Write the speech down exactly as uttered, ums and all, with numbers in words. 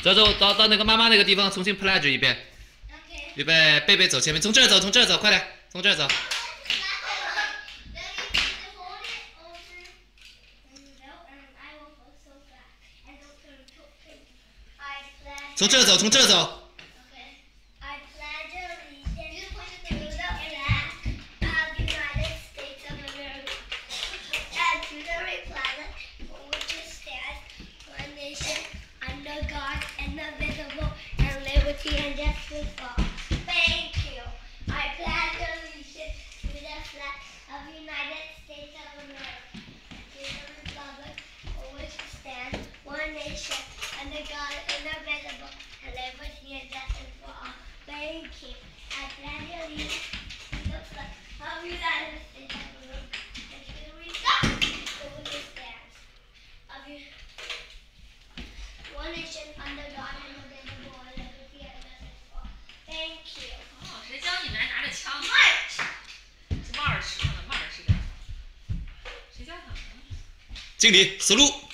走走到到那个妈妈那个地方重新 pledge 一遍。预备，贝贝走前面，从这儿走，从这儿走，快点，从这儿走。从这儿走，从这儿走。 and justice for all. Thank you. I pledge allegiance to the flag of the United States of America, to the republic for which it stands, one nation, under God, indivisible, and liberty and justice for all. Thank you. I pledge allegiance to the flag of the United States of America, and to the republic for which it stands, of the one nation, under God, indivisible, and liberty and justice for all. Thank you. 哦，谁教你们还拿着枪？慢吃，是慢着吃，慢着吃点。谁教他们？ 敬礼，死路。